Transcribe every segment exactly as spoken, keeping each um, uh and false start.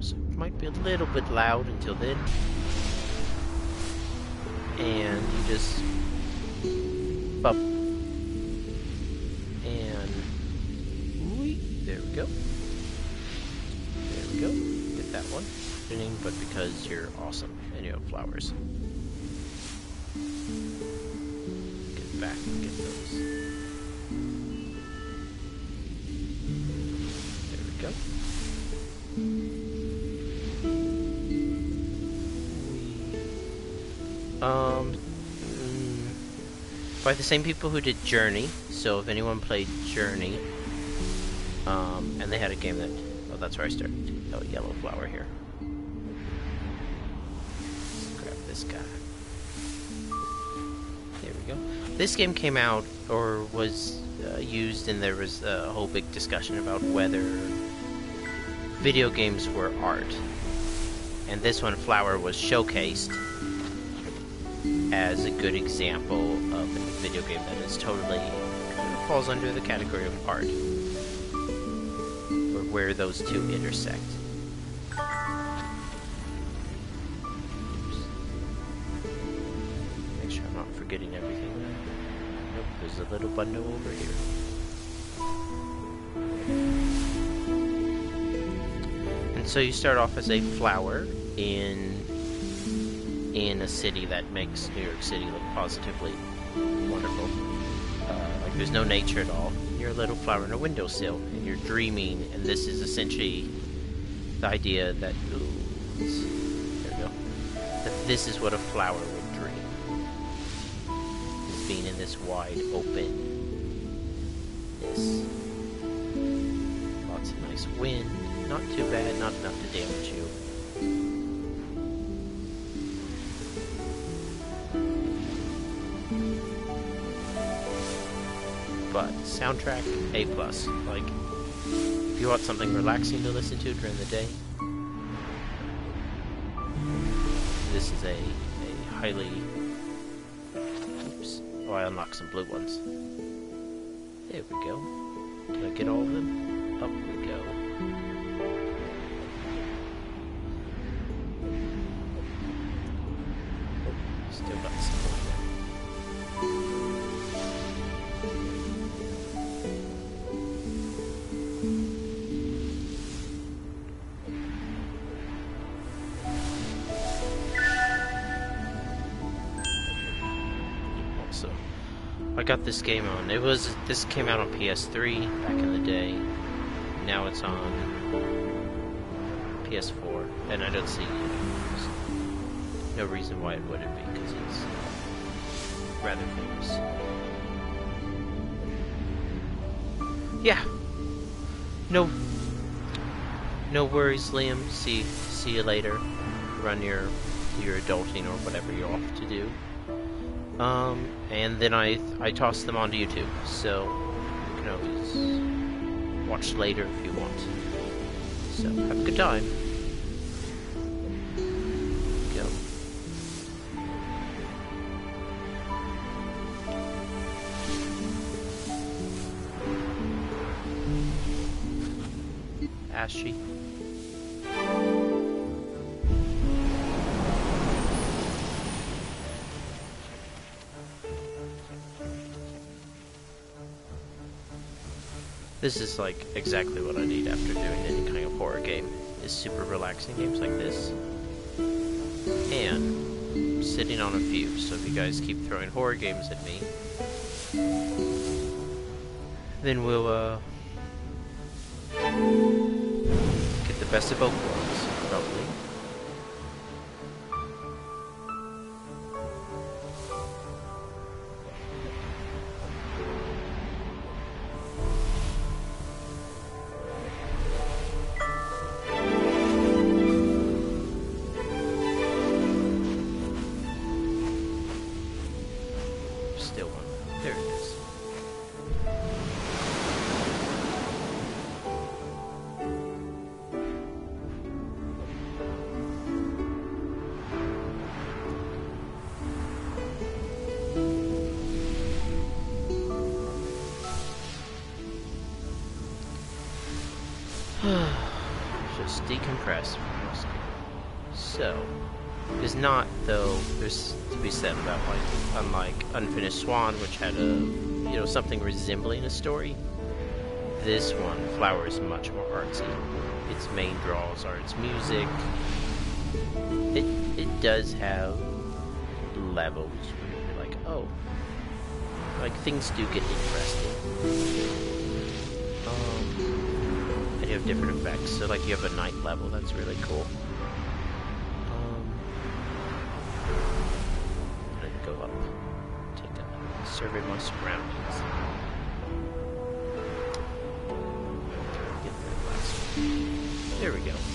so it might be a little bit loud until then. And you just bump. And whee, there we go. There we go. Get that one. But because you're awesome and you have flowers. Get back and get those. There we go. Um, mm, by the same people who did Journey. So if anyone played Journey, um, and they had a game that, oh, that's where I started. Oh, yellow flower here. This guy. There we go. This game came out, or was uh, used, and there was a whole big discussion about whether video games were art. And this one, Flower, was showcased as a good example of a video game that is totally kind of falls under the category of art, or where those two intersect. Getting everything. Nope, there's a little bundle over here. And so you start off as a flower in in a city that makes New York City look positively wonderful. Uh, like there's no nature at all. You're a little flower in a windowsill, and you're dreaming. And this is essentially the idea that ooh, there we go. That this is what a flower would dream. Being in this wide open, this lots of nice wind, not too bad, not enough to damage you. But soundtrack A plus. Like if you want something relaxing to listen to during the day, this is a a highly. Oh, I unlocked some blue ones. There we go. Did I get all of them? Up we go. Oh, still got some more there. I got this game on. It was this came out on P S three back in the day. Now it's on P S four, and I don't see no reason why it wouldn't be, because it's rather famous. Yeah. No. No worries, Liam. See see you later. Run your your adulting or whatever you're off to do. Um, and then I I toss them onto YouTube, so you can always watch later if you want. So have a good time. Go. Ashy. This is like exactly what I need after doing any kind of horror game, is super relaxing games like this. And I'm sitting on a few, so if you guys keep throwing horror games at me, then we'll uh, get the best of both worlds, probably. decompress from most. So, there's not, though, there's to be said about, like, unlike Unfinished Swan, which had a, you know, something resembling a story, this one, Flower, is much more artsy. Its main draws are its music. It, it does have levels where you're like, oh, like, things do get interesting. Um, and you have different effects, so, like, you have a night level, that's really cool. Go up, take a survey my surroundings. There we go.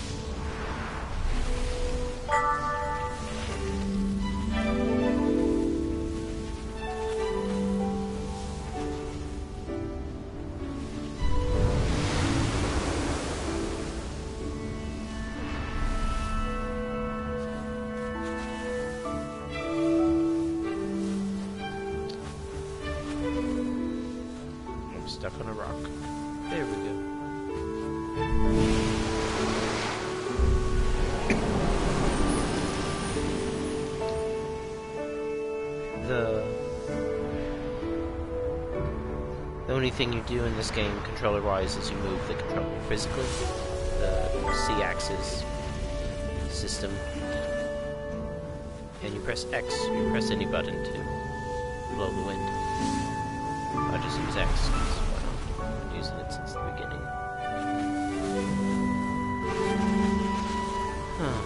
Stuck on a rock. There we go. The the only thing you do in this game, controller-wise, is you move the controller physically. The C-axis system, and you press X. You press any button to blow the wind. I just use X because I've been using it since the beginning. Huh.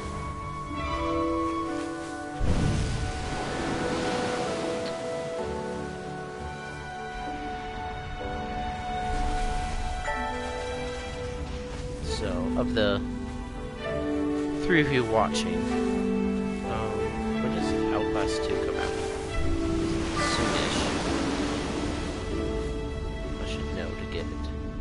So, of the three of you watching, um, when does Outlast two come out? Soonish. I should know to get it.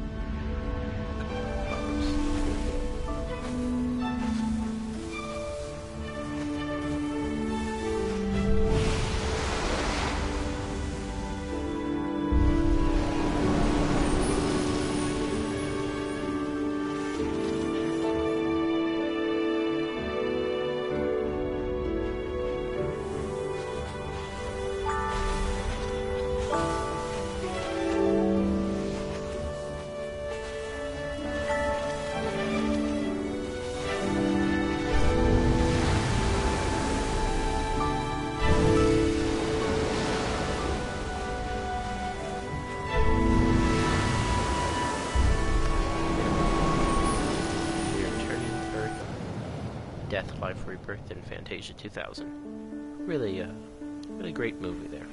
Death, Life, Rebirth, and Fantasia two thousand. Really, uh, really great movie there.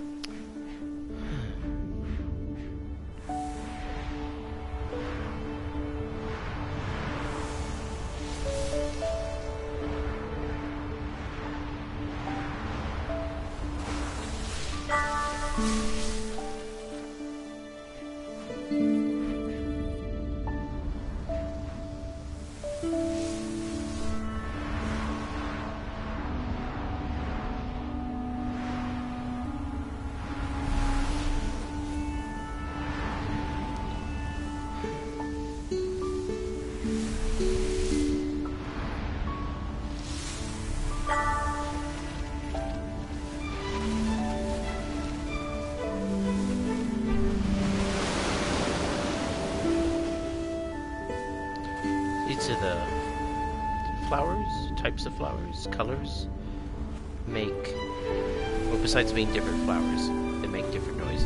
These are the flowers, types of flowers, colors, make, well, besides being different flowers, they make different noises.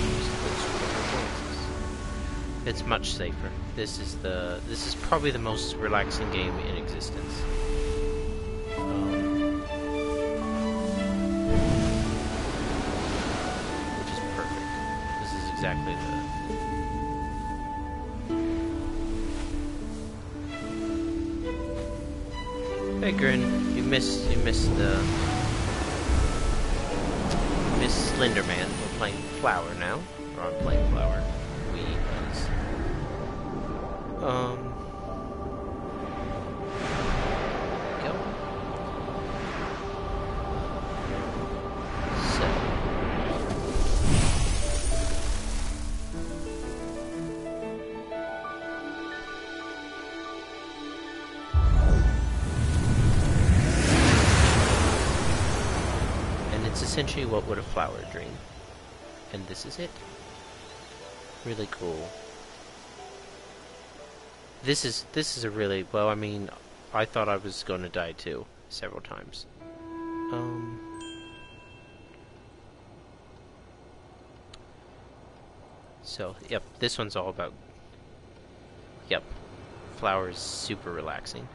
It's much safer. This is the, this is probably the most relaxing game in existence. Um, which is perfect. This is exactly the Hey Grin, you missed you missed the Miss Slenderman. We're playing Flower now. Or I'm playing Flower. We is um go. So essentially what would a flower dream. And this is it. Really cool. This is this is a really well. I mean, I thought I was going to die too several times. Um. So yep, this one's all about. Yep, flowers, super relaxing.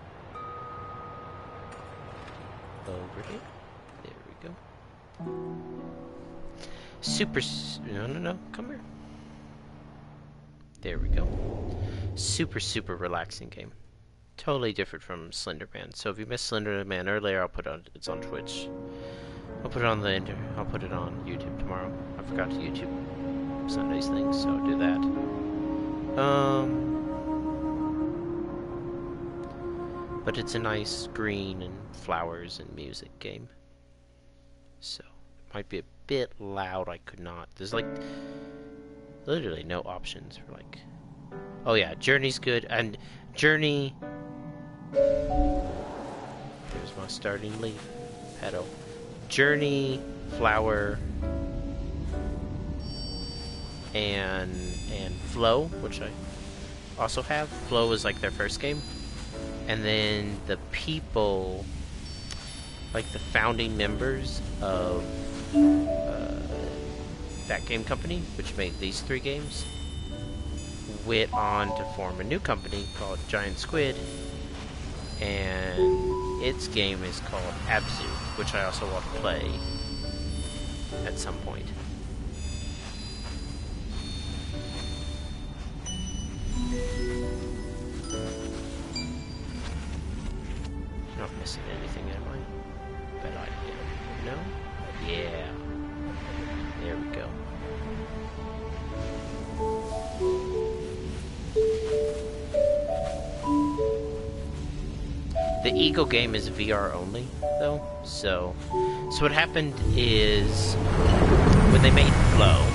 Over here. There we go. Super. No, no, no. Come here. There we go. Super, super relaxing game. Totally different from Slenderman. So if you missed Slenderman earlier, I'll put it on. It's on Twitch. I'll put it on the inter. I'll put it on YouTube tomorrow. I forgot to YouTube Sunday's things, so I'll do that. Um. But it's a nice green and flowers and music game. So it might be a bit loud. I could not. There's like literally no options for like. Oh yeah, Journey's good, and Journey. There's my starting leaf, petal. Journey, flower, and and Flow, which I also have. Flow was like their first game. And then the people, like the founding members of uh, that game company, which made these three games, went on to form a new company called Giant Squid, and its game is called Abzu, which I also want to play at some point. Not missing anything, am I? Bet I did. No? Yeah. There we go. The Eagle game is V R only, though. So, so what happened is when they made Flow.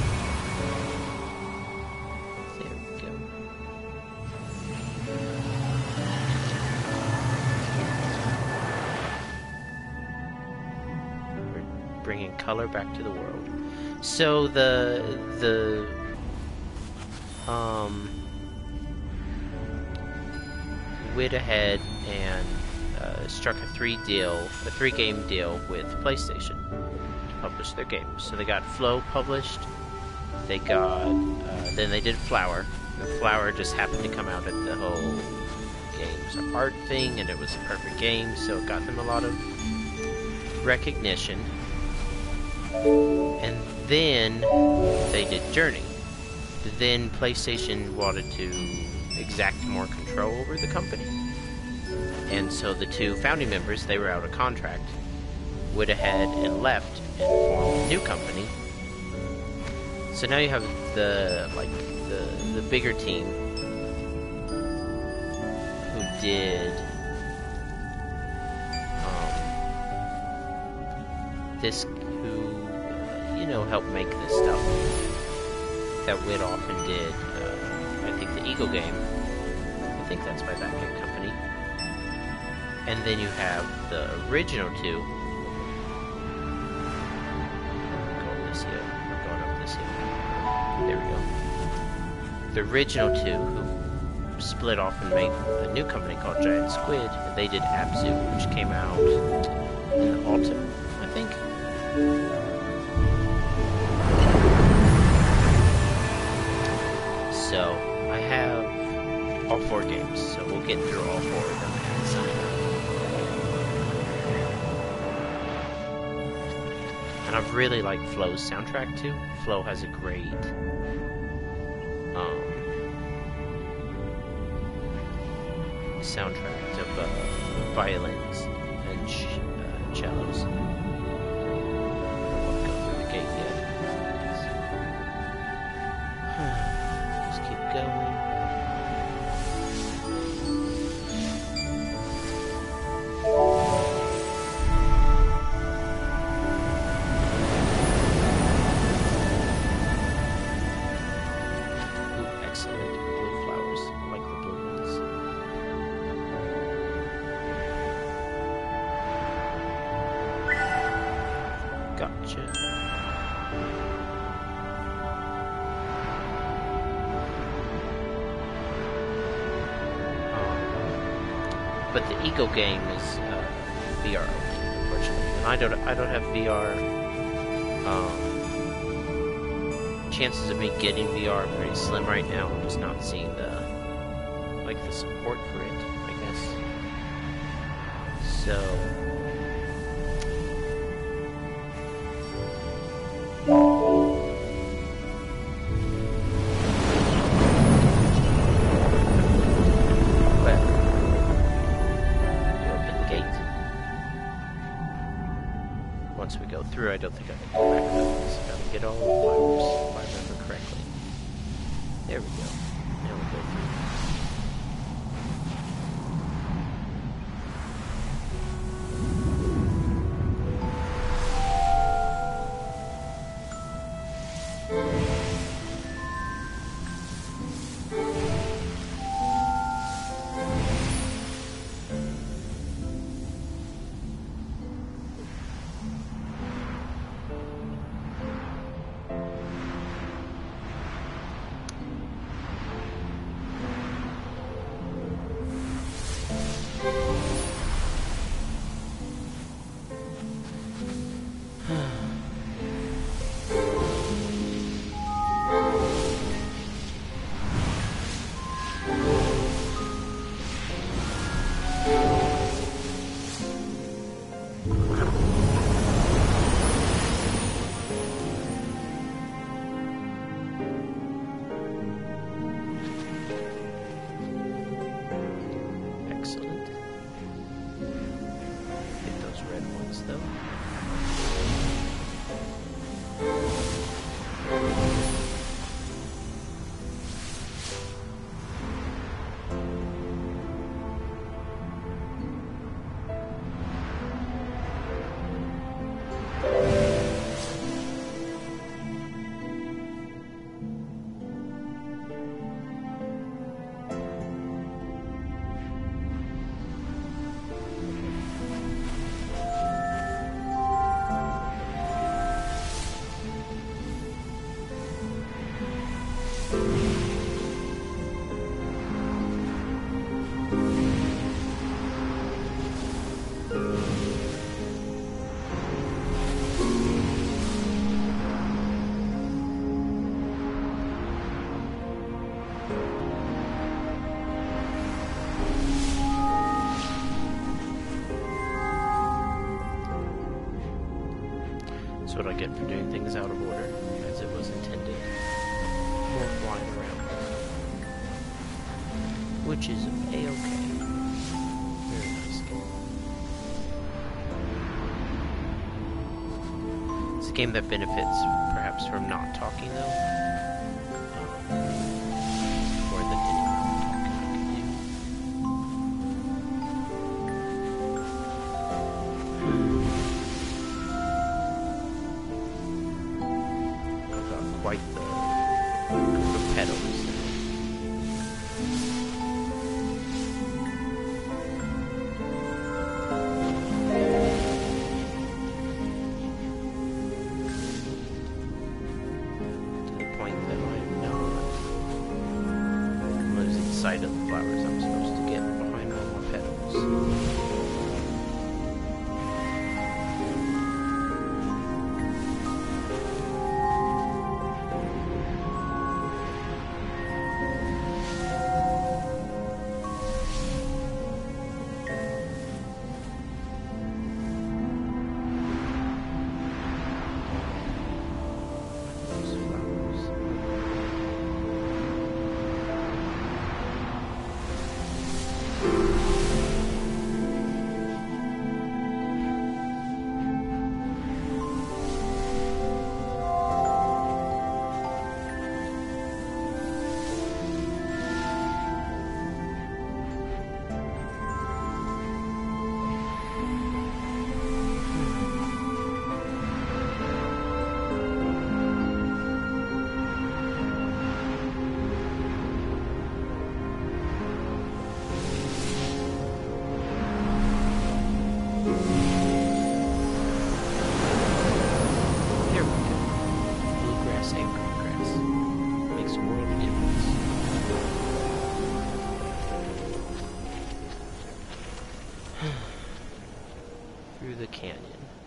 Bringing color back to the world. So the the um went ahead and uh, struck a three deal, a three game deal with PlayStation to publish their games. So they got Flow published. They got uh, then they did Flower. And Flower just happened to come out at the whole games art thing, and it was a perfect game, so it got them a lot of recognition. And then they did Journey. Then PlayStation wanted to exact more control over the company. And so the two founding members, they were out of contract, went ahead and left and formed a new company. So now you have the like the the bigger team who did um, this who you know helped make this stuff that went off and did uh, I think the Eagle game. I think that's by that game company. And then you have the original two. Going this hill, or going up this hill. There we go. The original two who split off and made a new company called Giant Squid. And they did Abzu, which came out in the autumn, I think. So I have all four games, so we'll get through all four of them at some time. And I've really liked Flow's soundtrack too. Flow has a great um, soundtrack of uh, violins and ch uh, cellos. I don't want to go through the gate yet. Just keep going. Gotcha. Um, but the Eagle game is uh, V R only, unfortunately, and I don't. I don't have V R. Um, chances of me getting V R are pretty slim right now. I'm just not seeing the like the support for it, I guess. So. I don't think I can go back though, so I gotta get all the flowers if I remember correctly. There we go. Now we go through. That's what I get for doing things out of order, as it was intended. More flying around. Which is a-okay. Very nice game. It's a game that benefits, perhaps, from not talking, though. Um, more than any talking I can do. Quite the group of petals. To the point Through the canyon.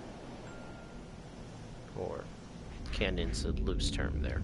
Or, canyon's a loose term there.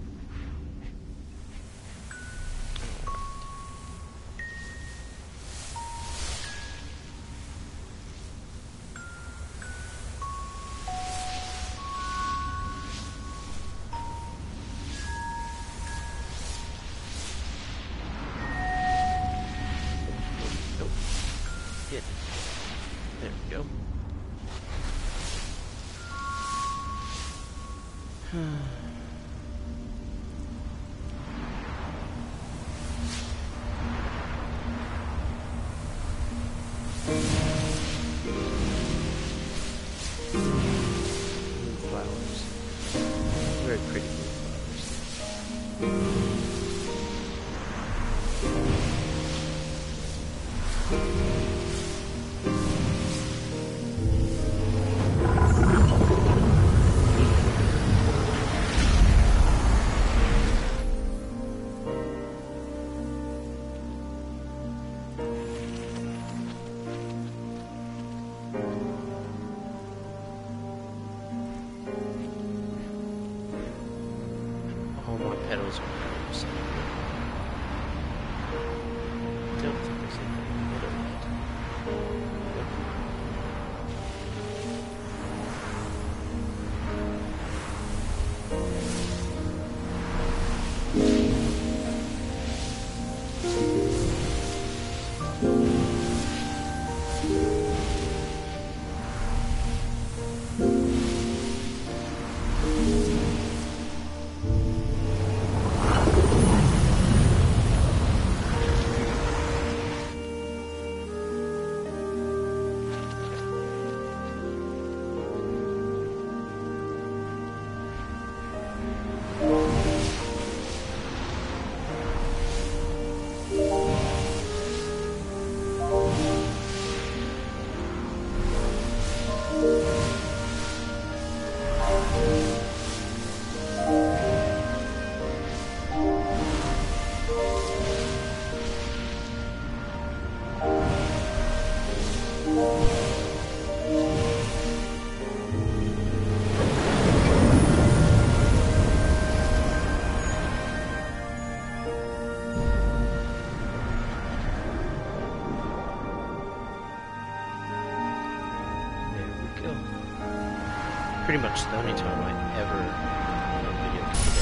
Petals are petals. Don't think there's anything middle Pretty much the only time I ever make a video today.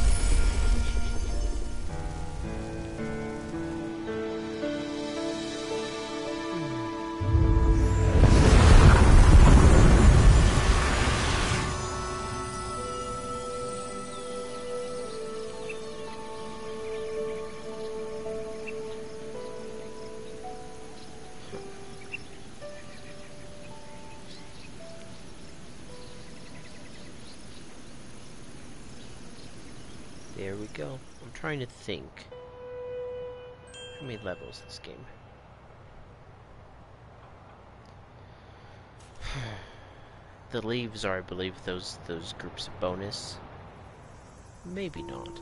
There we go. I'm trying to think. How many levels this game? The leaves are, I believe, those those groups of bonus. Maybe not.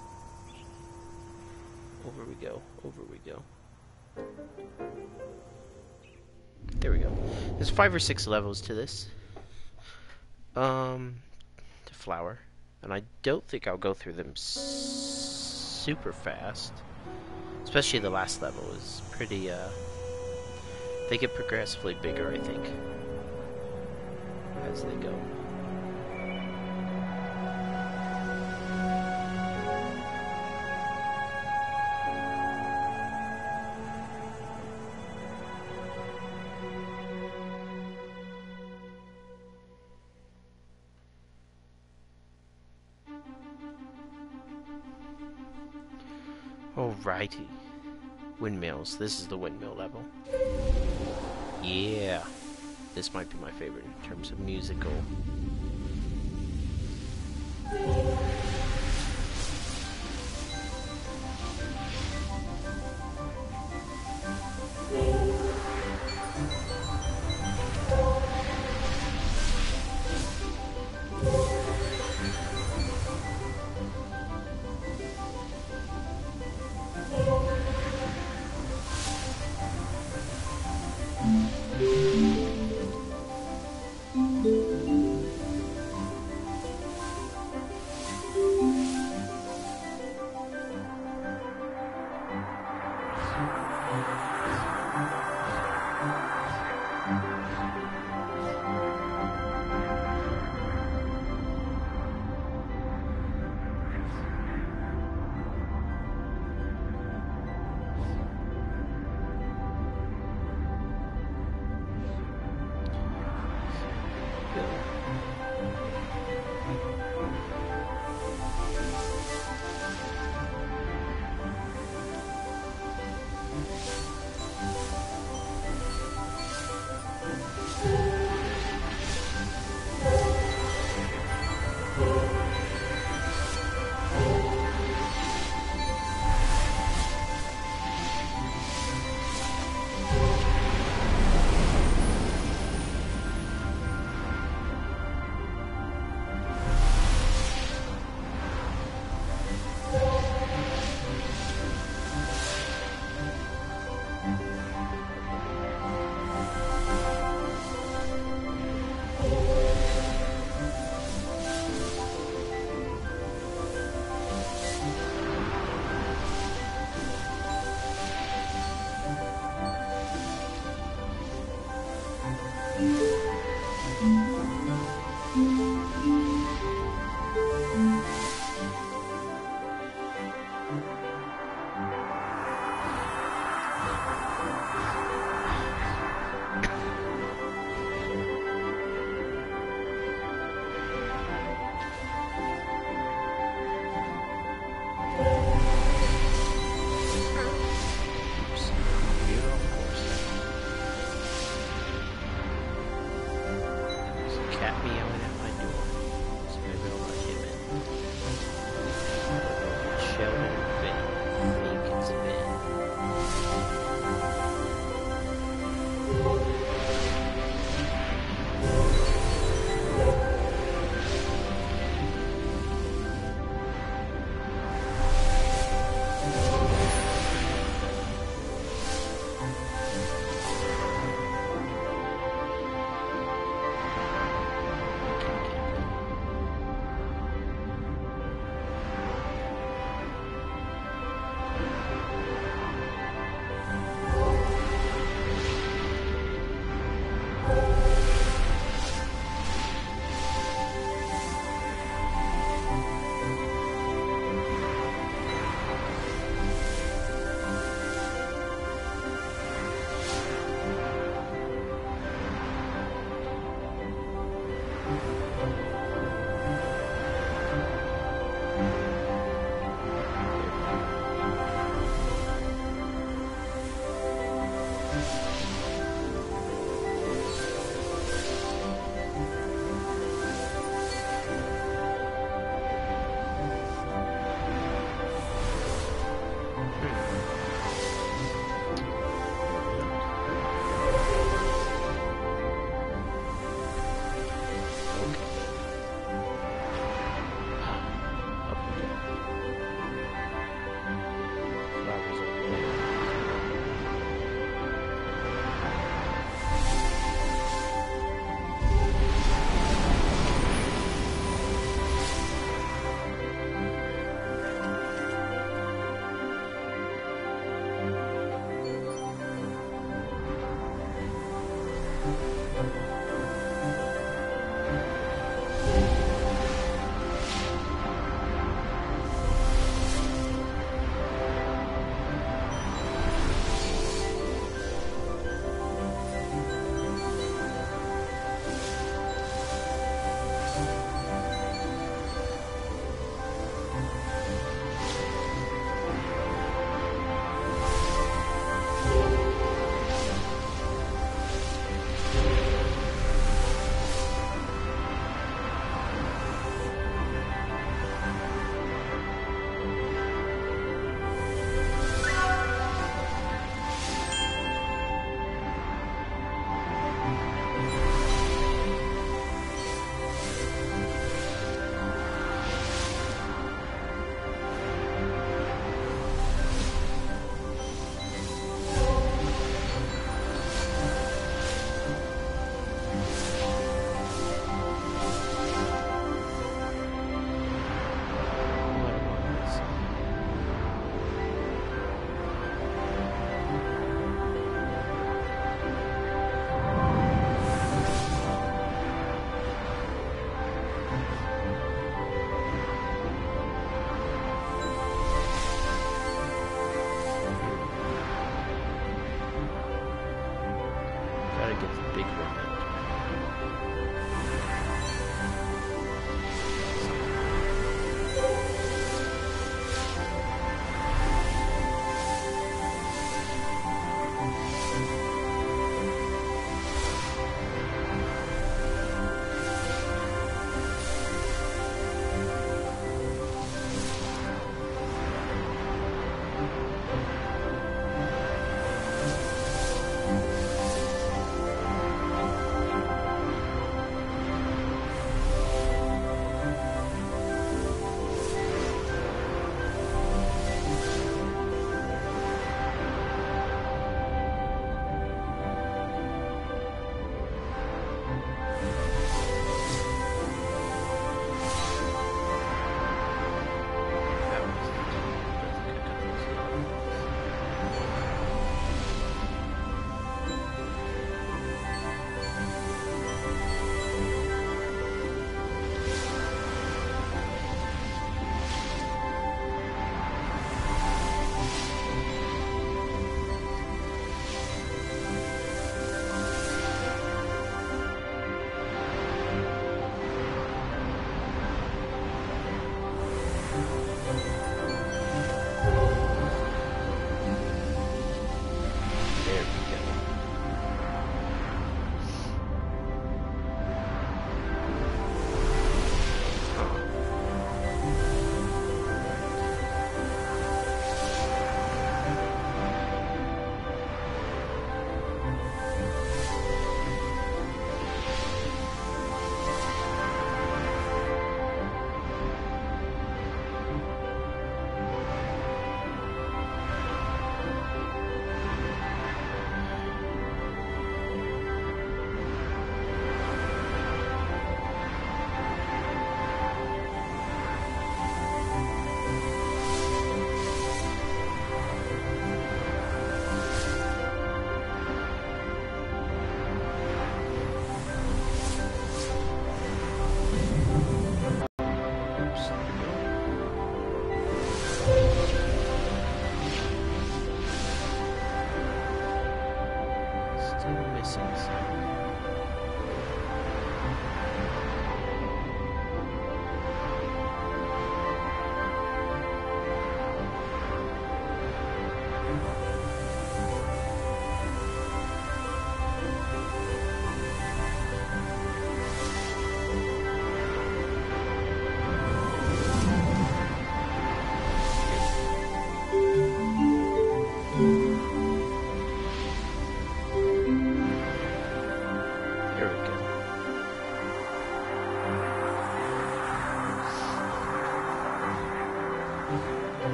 Over we go. Over we go. There we go. There's five or six levels to this. Um, to flower. And I don't think I'll go through them s super fast. Especially the last level is pretty, uh... they get progressively bigger, I think, as they go. Alrighty. Windmills. This is the windmill level. Yeah. This might be my favorite in terms of musical. Mm-hmm. torment.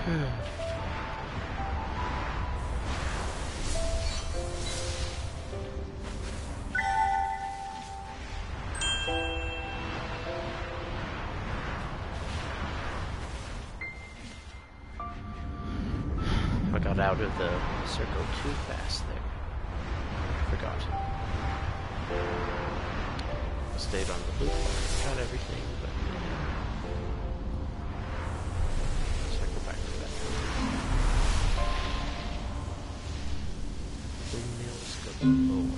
I got out of the circle too fast there. Forgot. I stayed on the loop. Got everything, but circle back to that. Windmills go lower.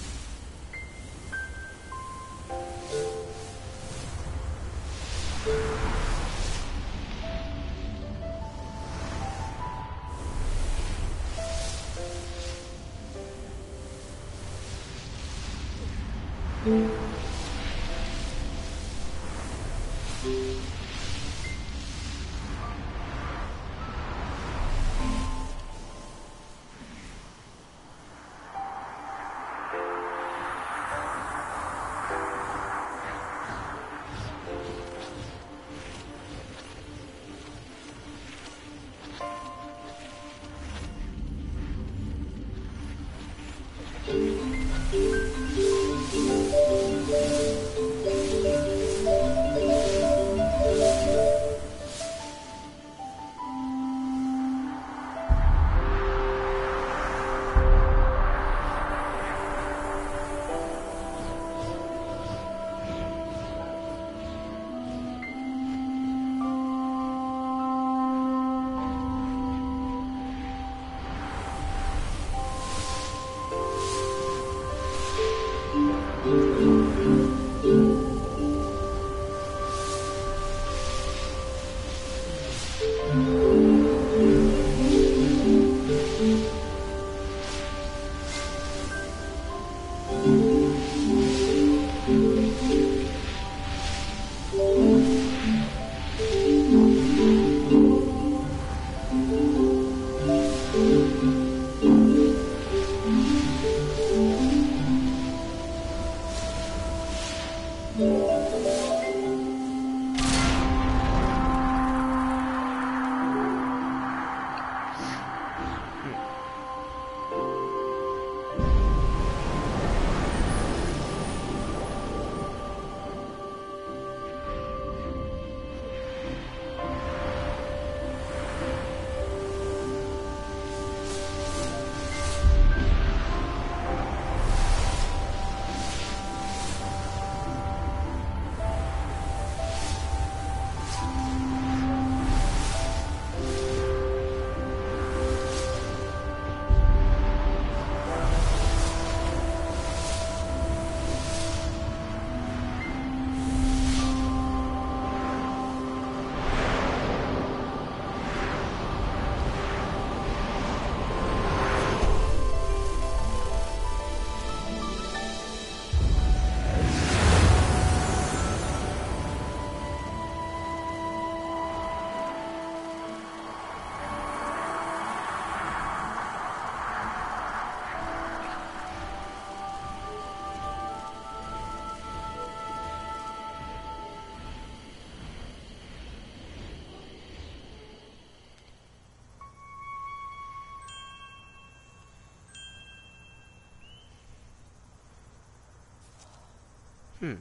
Hmm.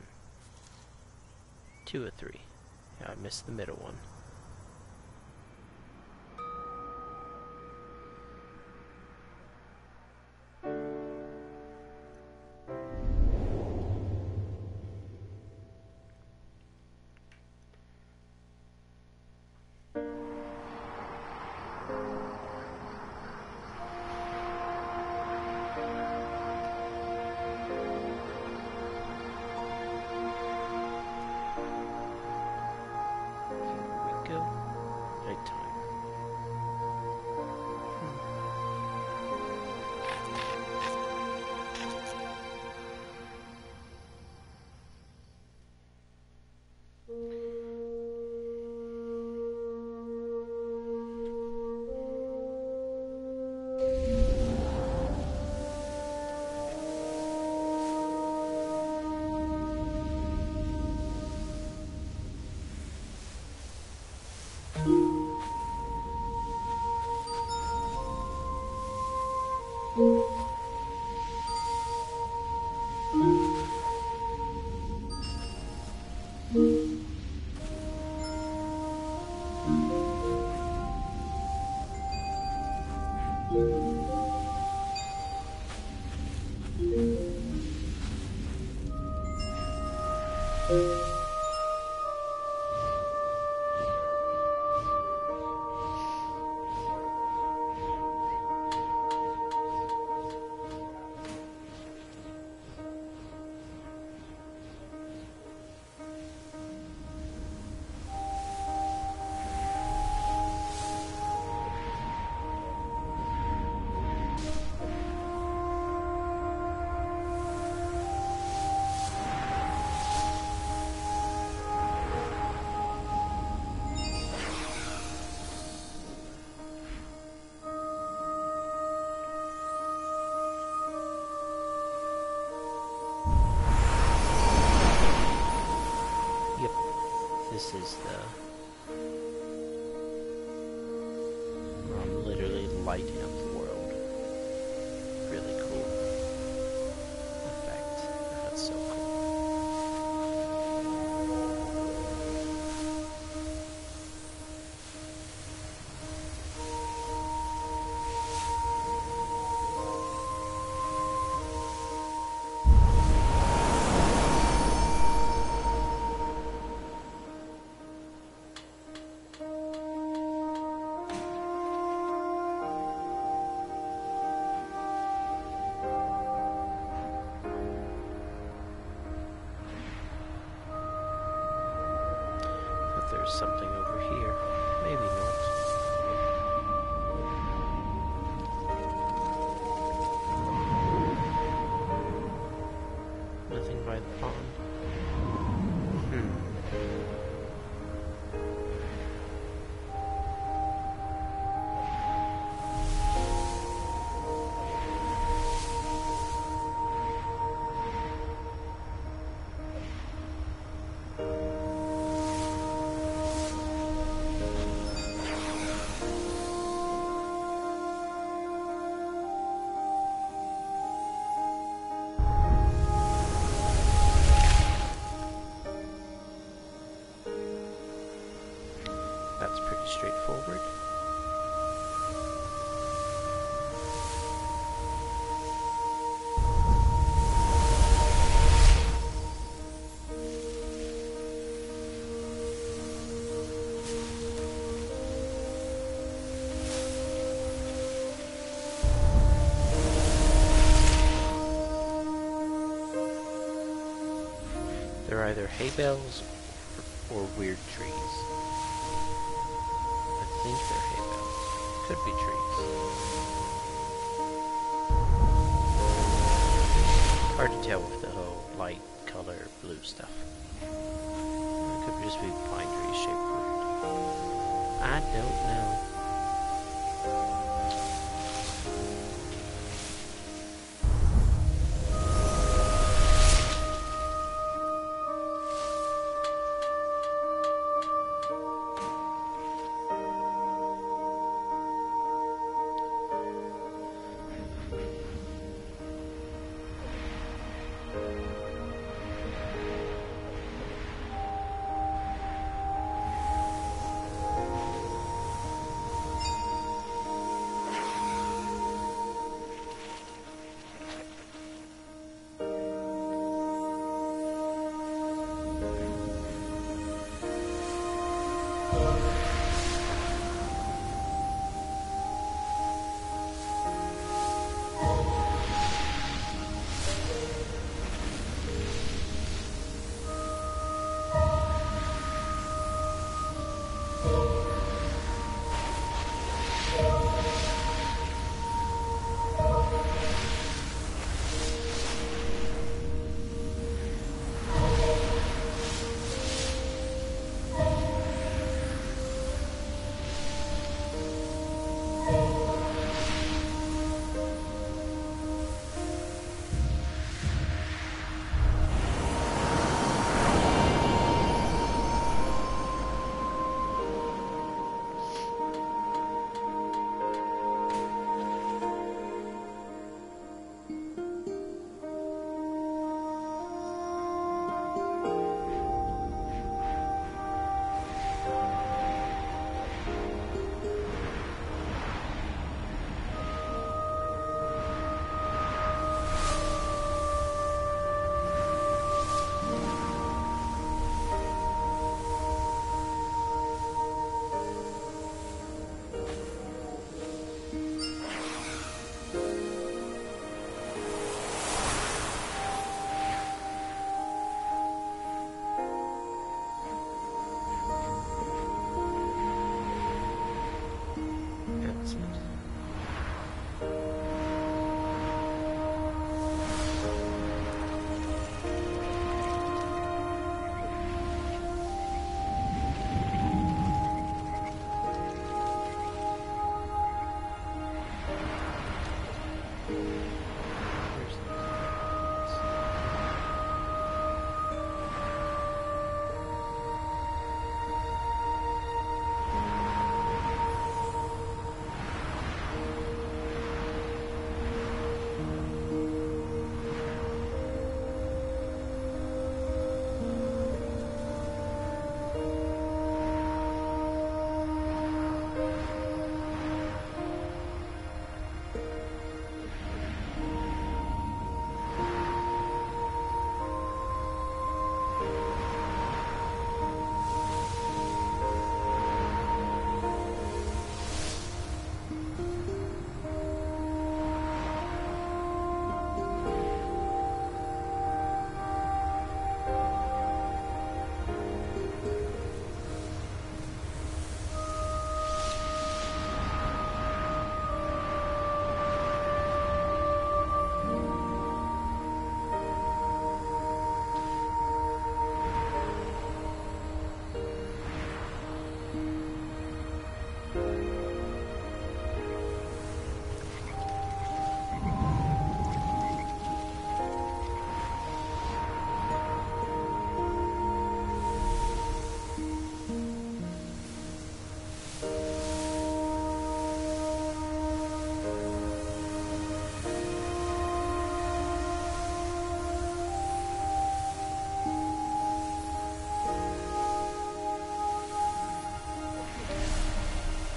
Two or three. Yeah, I missed the middle one. This is the... I'm literally lighting up the world. Really cool effect. That's so cool. There's something over here. Maybe not. Nothing by the pond. Hmm. That's pretty straightforward. They're either hay bales or weird trees. I think they're hay bales. Could be trees. Hard to tell with the whole light color blue stuff. It could just be pine trees shaped weird. I don't know.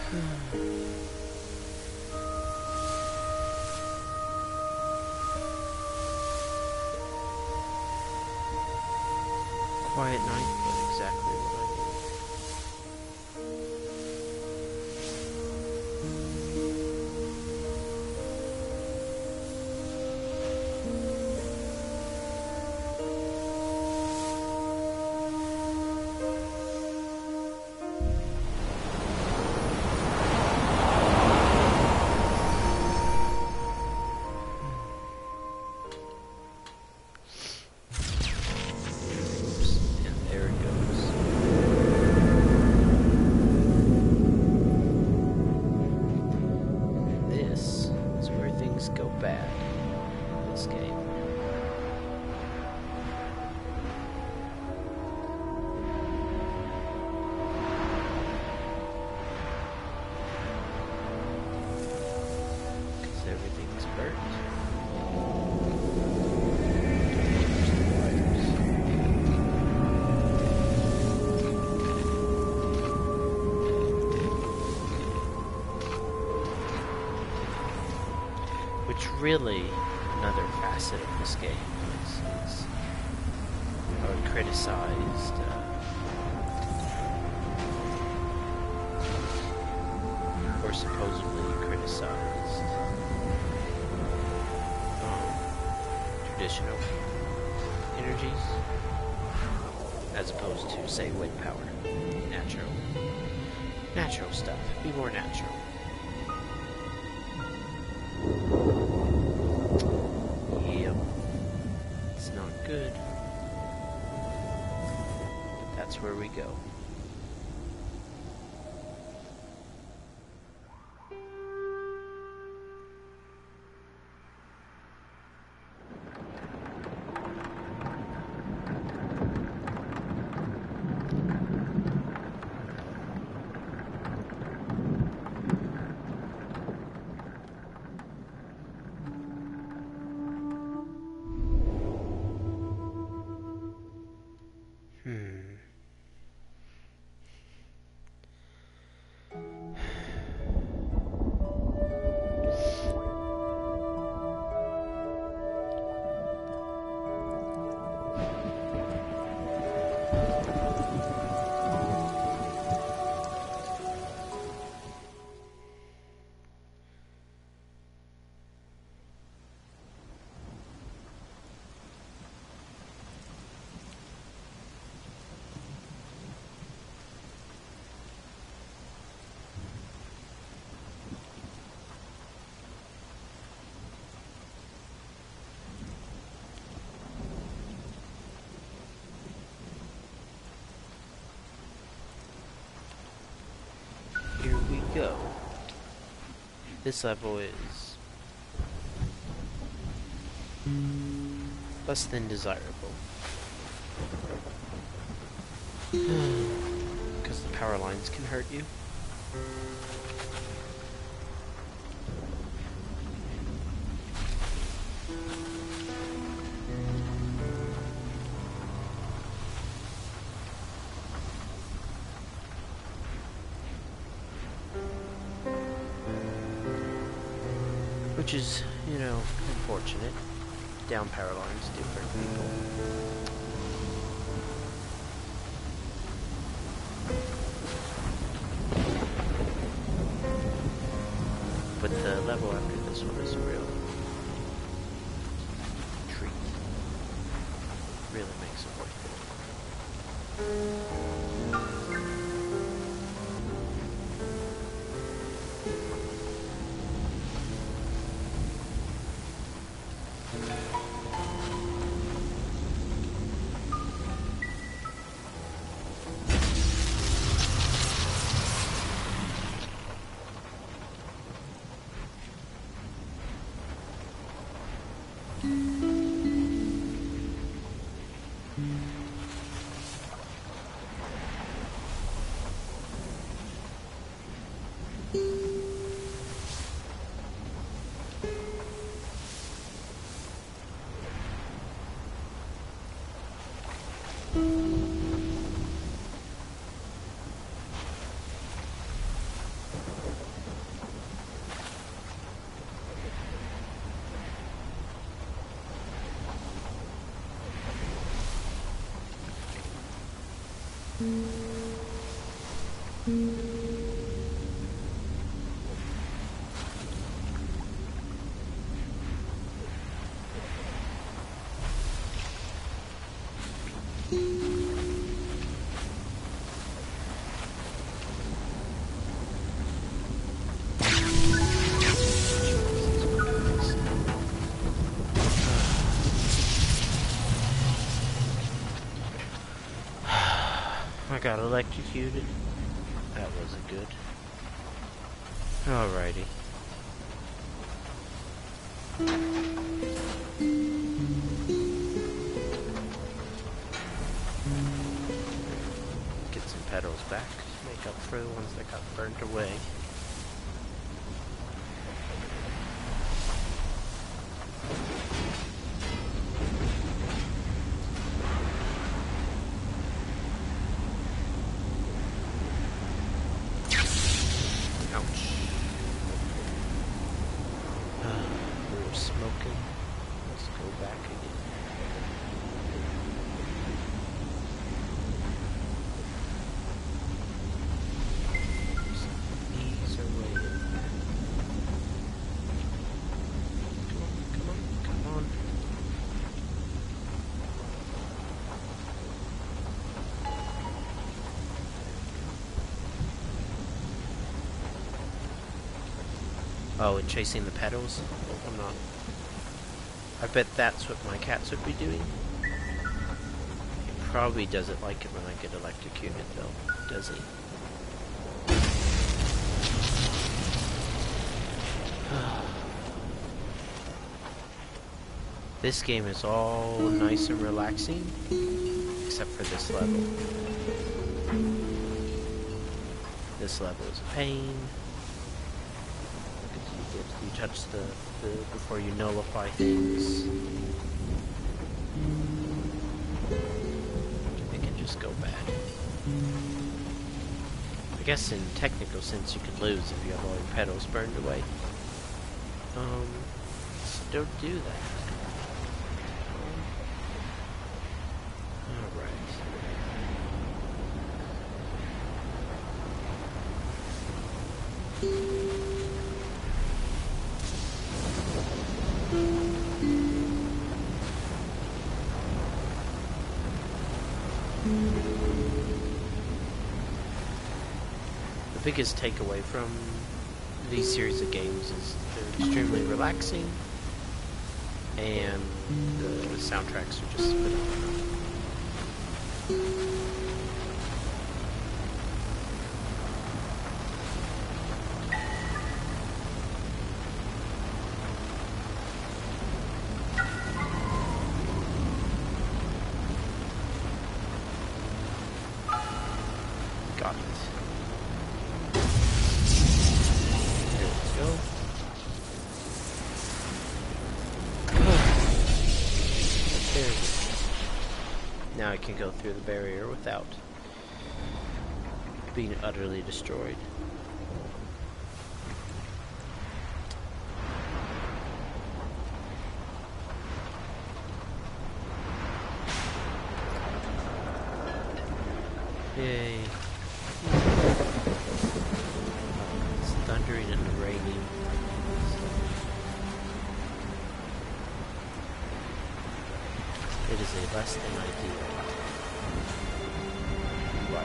Quiet night, but exactly what I need. Go bad in this game. Because everything's burnt. Which really, another facet of this game is, is how it criticized uh, or supposedly criticized um, traditional energies as opposed to, say, wind power, natural, natural stuff. Be more natural. Yep. It's not good. But that's where we go. Hmm. Here we go. This level is less than desirable. Because the power lines can hurt you. Which is, you know, unfortunate. Down power lines do hurt people. But the level after this one is a real treat. Really makes it worth it. I got electrocuted. That wasn't good. Alrighty. Get some petals back. Make up for the ones that got burnt away. Oh, and chasing the petals? I'm not. I bet that's what my cats would be doing. He probably doesn't like it when I get electrocuted, though, does he? This game is all nice and relaxing, except for this level. This level is a pain. You touch the, the before you nullify things. It can just go bad. I guess in technical sense you can lose if you have all your petals burned away. Um, so don't do that. The biggest takeaway from these series of games is they're extremely relaxing, and the soundtracks are just phenomenal. Got it. Now I can go through the barrier without being utterly destroyed. Yay. It's thundering and raining. It is a less than ideal. Wow.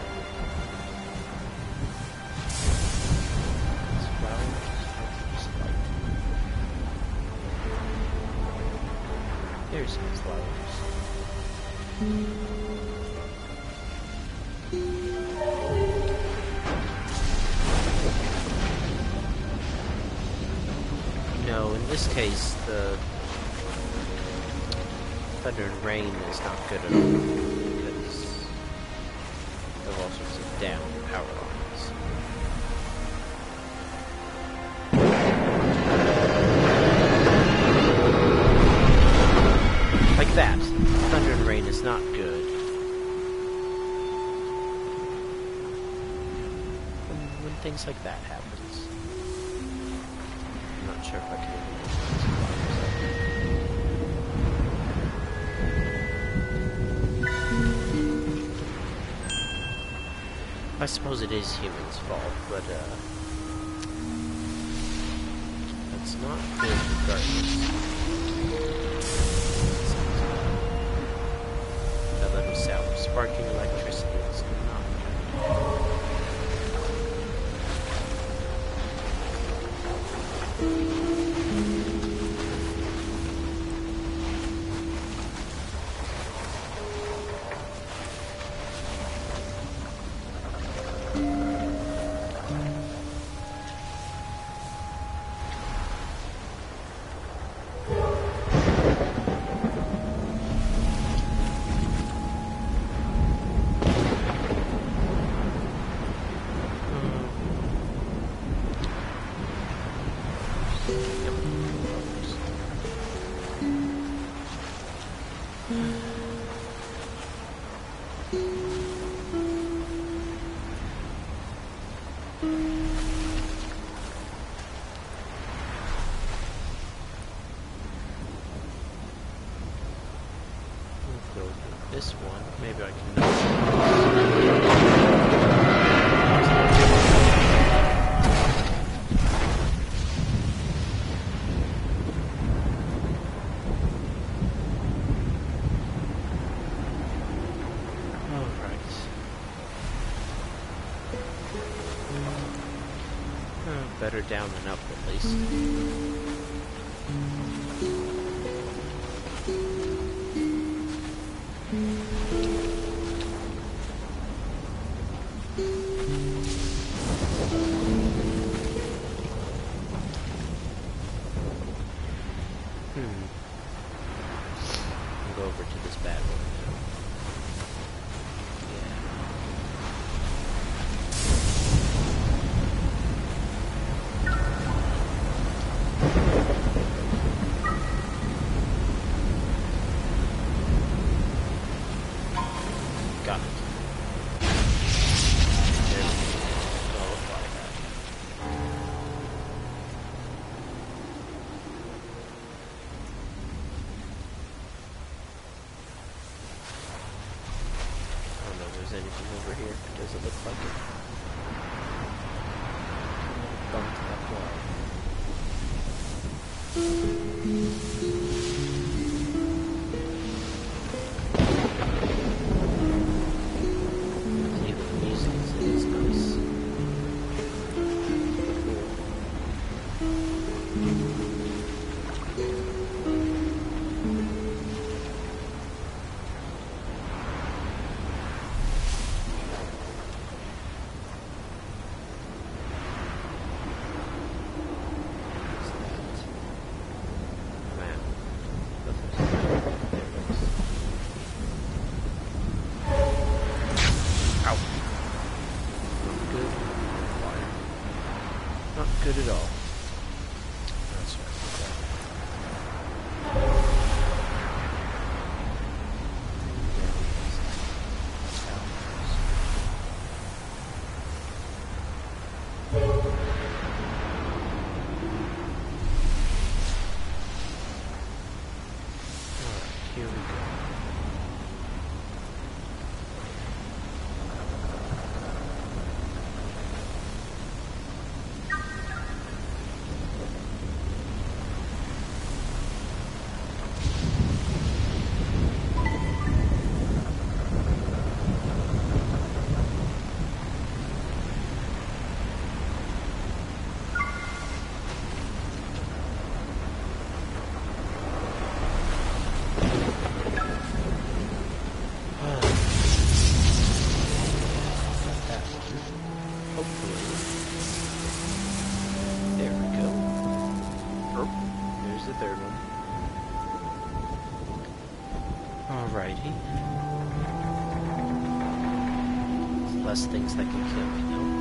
These flowers are just like... Here's some flowers. No, in this case, the thunder and rain is not good at all, because of all sorts of down power lines. Like that. Thunder and rain is not good. When, when things like that happens. I'm not sure if I can even I suppose it is humans' fault, but uh, that's not good regardless. That little sound of sparking electricity is not. This one, maybe I can. Alright. Oh, better down than up, at least. Anything over here? Does it look like it? Bump to that wall. See, the music is nice. Good at all. That's right. Alright, here we go. Alrighty. Less things that can kill me, no?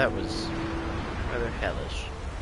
that was rather hellish.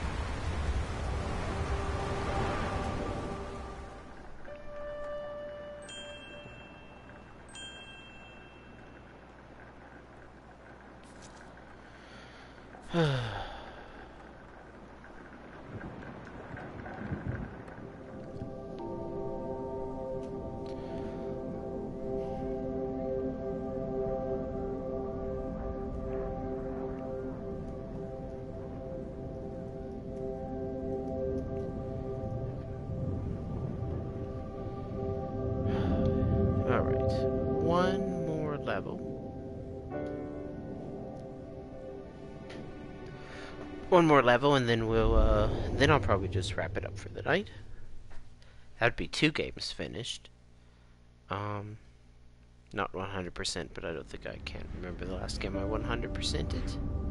One more level, and then we'll, uh, then I'll probably just wrap it up for the night. That'd be two games finished. Um, not one hundred percent, but I don't think I can remember the last game I one hundred percented.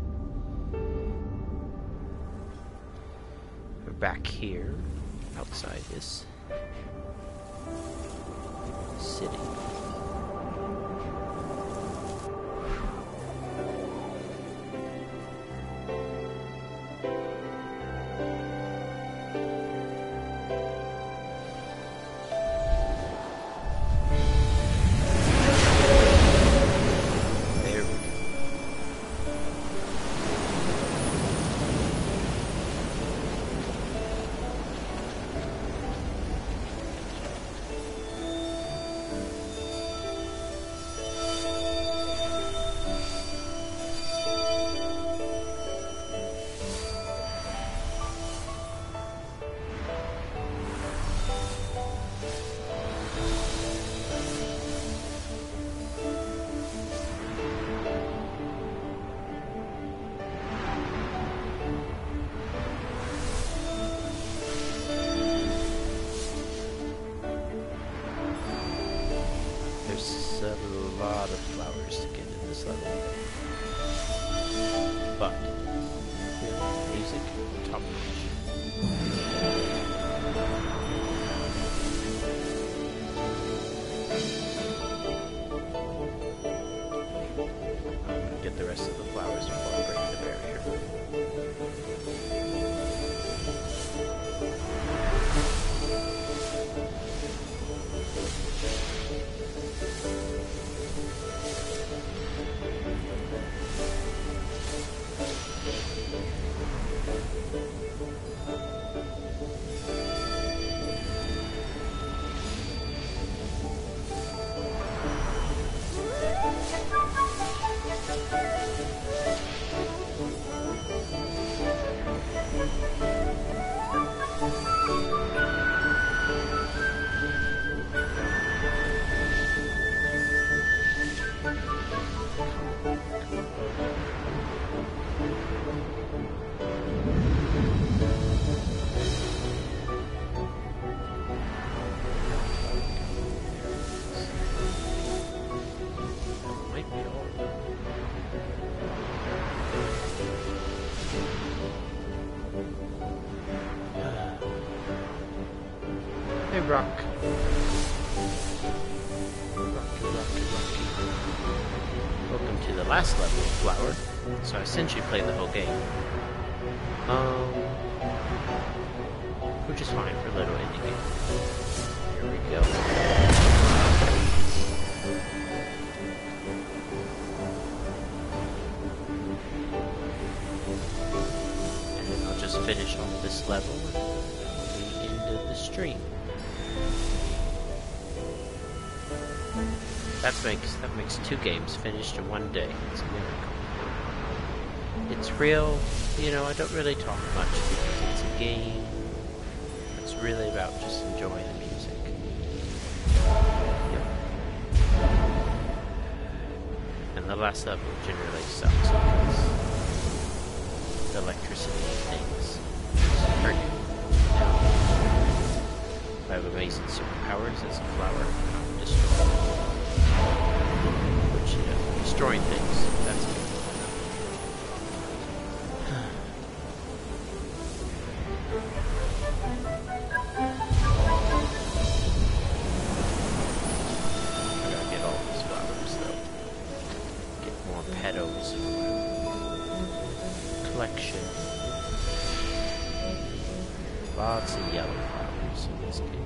We're back here, outside this city. Rock. Rocky, rocky, rocky. Welcome to the last level of Flower. So I essentially played the whole game. Um, which is fine for a little indie game. Here we go. And then I'll just finish off this level and that'll be the end of the stream. That makes that makes two games finished in one day. It's a miracle. It's real, you know, I don't really talk much because it's a game. It's really about just enjoying the music. Yep. And the last level generally sucks because the electricity things hurt you. Now, I have amazing superpowers as a flower. Destroy. Which, you know, destroying things, that's it. I gotta get all these flowers, though. Get more petals. flowers in this game.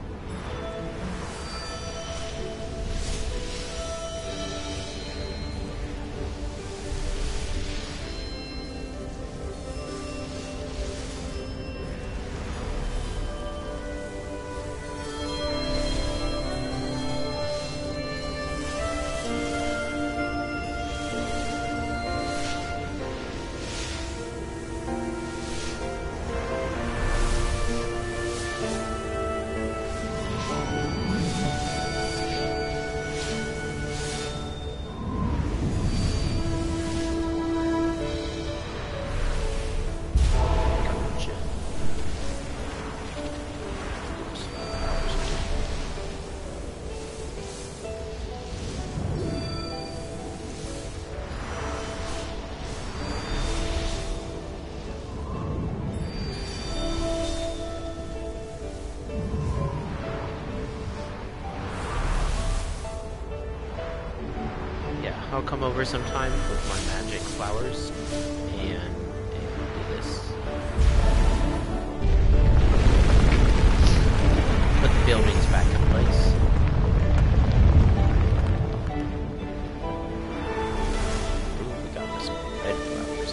I'll come over sometime with my magic flowers and, and do this. Put the buildings back in place. Ooh, we got some red flowers.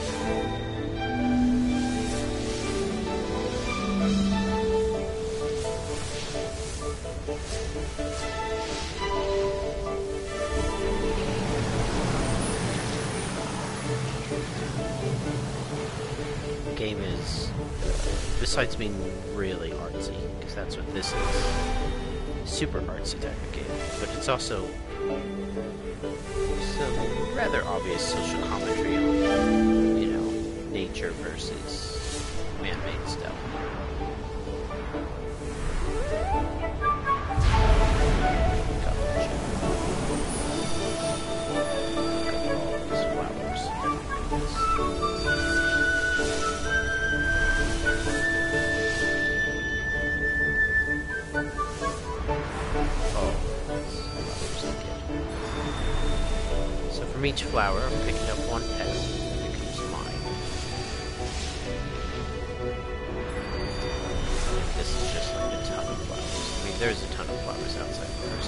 Game is, uh, besides being really artsy, because that's what this is, super artsy type of game, but it's also some rather obvious social commentary on, you know, nature versus man-made stuff. From each flower, I'm picking up one pet that becomes mine. And this is just like a ton of flowers. I mean, there's a ton of flowers outside the first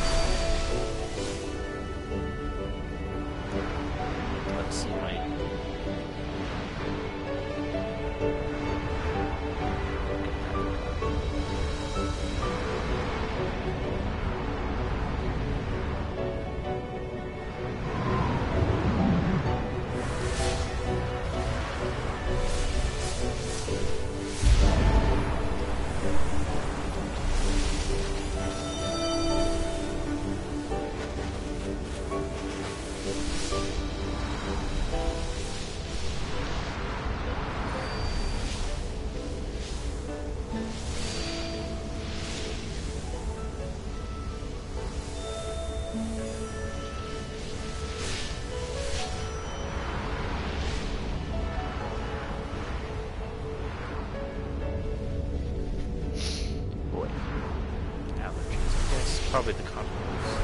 one. Let's see my... Probably the common ones.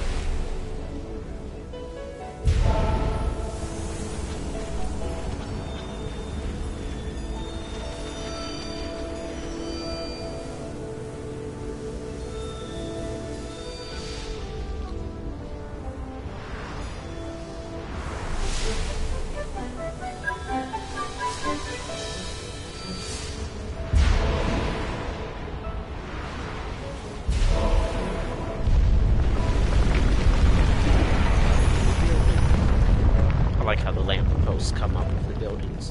I like how the lamp posts come up with the buildings.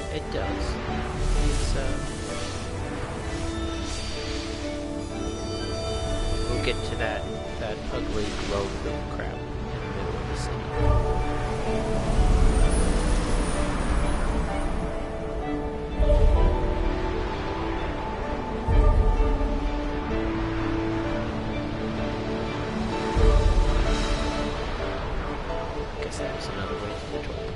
It does. It's, uh... we'll get to that, that ugly growth of crap in the middle of the city. Guess that was another way for the toilet.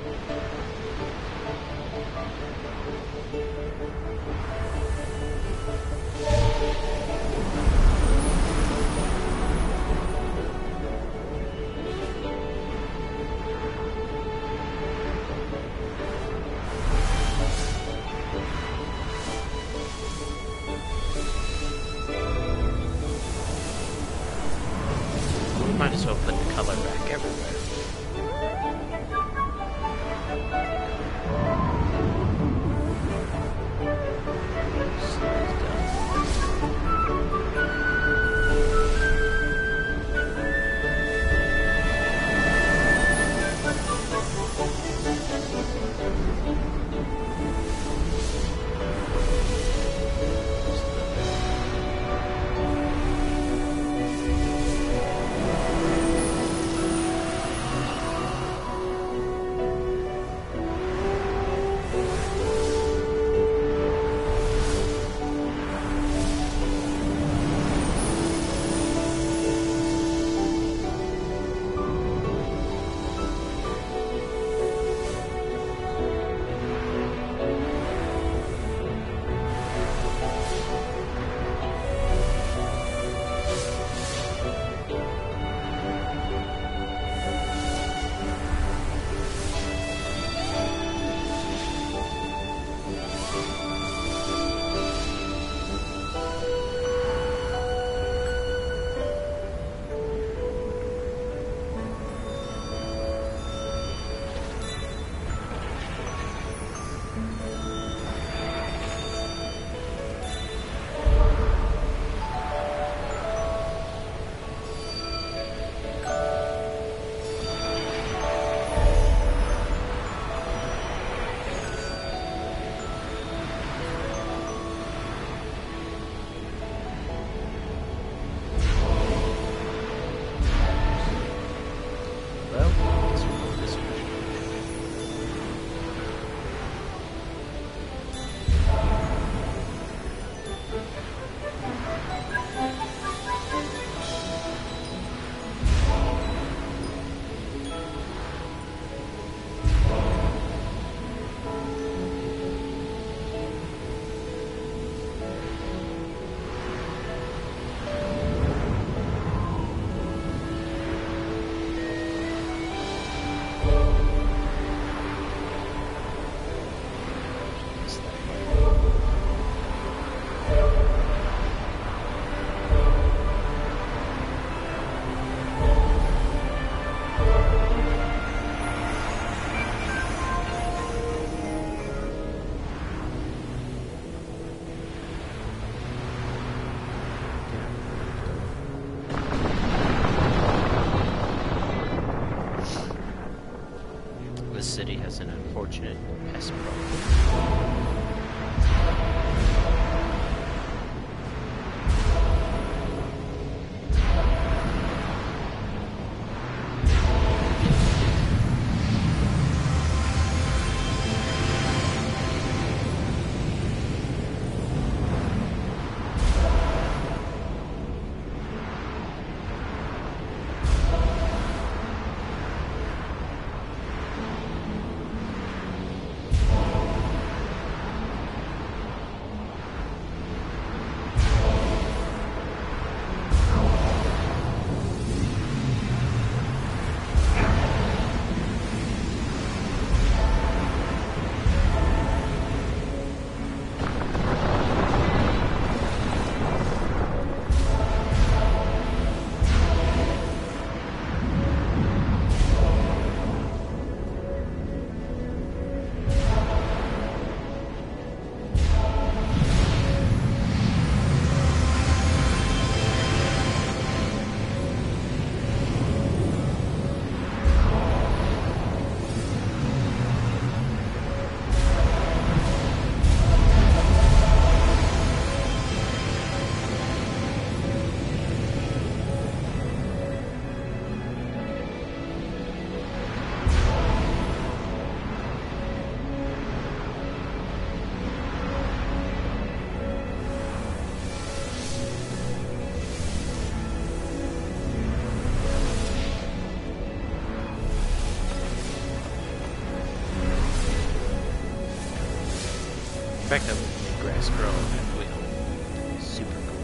fact, I would grass grow at will. Super cool.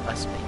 us make.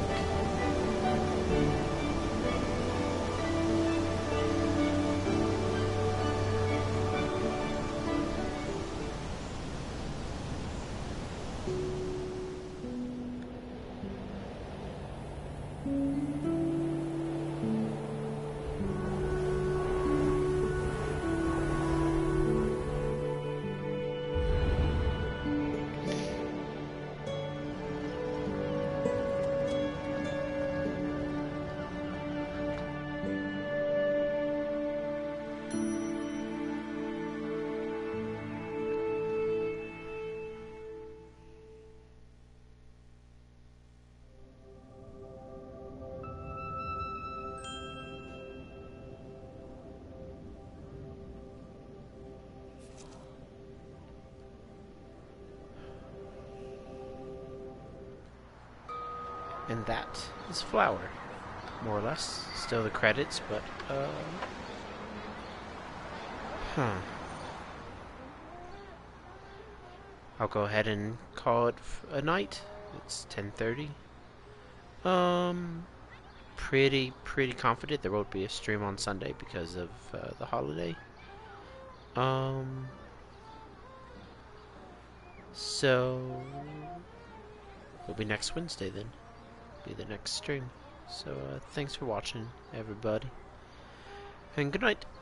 And that is Flower, more or less. Still the credits, but, uh... Huh. I'll go ahead and call it a night. It's ten thirty. Um... Pretty, pretty confident there won't be a stream on Sunday because of uh, the holiday. Um... So... It'll be next Wednesday then. Be the next stream. So uh, thanks for watching, everybody, and good night.